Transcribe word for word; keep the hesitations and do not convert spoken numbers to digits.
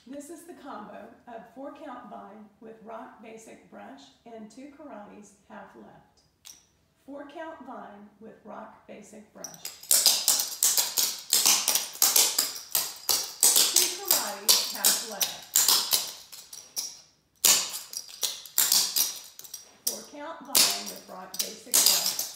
This is the combo of four count vine with rock basic brush and two karates half left. Four count vine with rock basic brush. Two karates half left. Four count vine with rock basic brush.